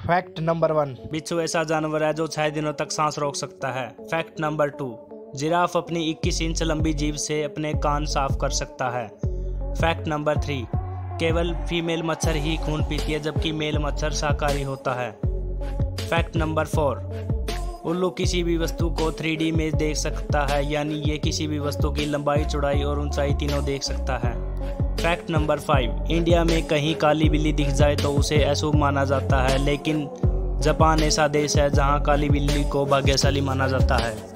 Fact number 1, बिच्छू ऐसा जानवर है जो 6 दिनों तक सांस रोक सकता है। फैक्ट नंबर 2, जिराफ अपनी 21 इंच लंबी जीभ से अपने कान साफ कर सकता है। फैक्ट नंबर 3, केवल फीमेल मच्छर ही खून पीती है जबकि मेल मच्छर शाकाहारी होता है। फैक्ट नंबर 4, उल्लू किसी भी वस्तु को 3D में देख सकता है, यानी ये किसी भी वस्तु की लंबाई, चौड़ाई और ऊंचाई तीनों देख सकता है। फैक्ट नंबर 5, इंडिया में कहीं काली बिल्ली दिख जाए तो उसे अशुभ माना जाता है, लेकिन जापान ऐसा देश है जहां काली बिल्ली को भाग्यशाली माना जाता है।